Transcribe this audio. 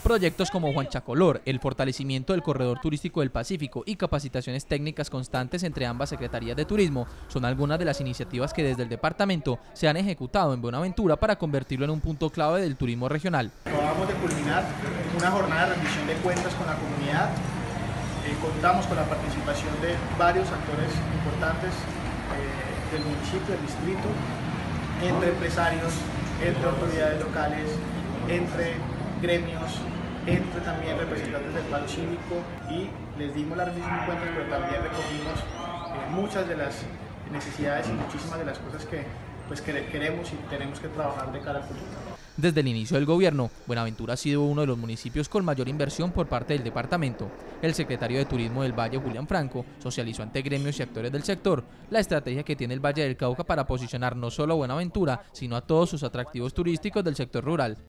Proyectos como Juan Chacolor, el fortalecimiento del corredor turístico del Pacífico y capacitaciones técnicas constantes entre ambas secretarías de turismo son algunas de las iniciativas que desde el departamento se han ejecutado en Buenaventura para convertirlo en un punto clave del turismo regional. Acabamos de culminar una jornada de rendición de cuentas con la comunidad. Contamos con la participación de varios actores importantes del municipio, del distrito, entre empresarios, entre autoridades locales, entre gremios, entre también representantes del palo cívico, y les dimos la rendición de cuentas, pero también recogimos muchas de las necesidades y muchísimas de las cosas que queremos y tenemos que trabajar de cara al futuro. Desde el inicio del gobierno, Buenaventura ha sido uno de los municipios con mayor inversión por parte del departamento. El secretario de Turismo del Valle, Julián Franco, socializó ante gremios y actores del sector la estrategia que tiene el Valle del Cauca para posicionar no solo a Buenaventura, sino a todos sus atractivos turísticos del sector rural.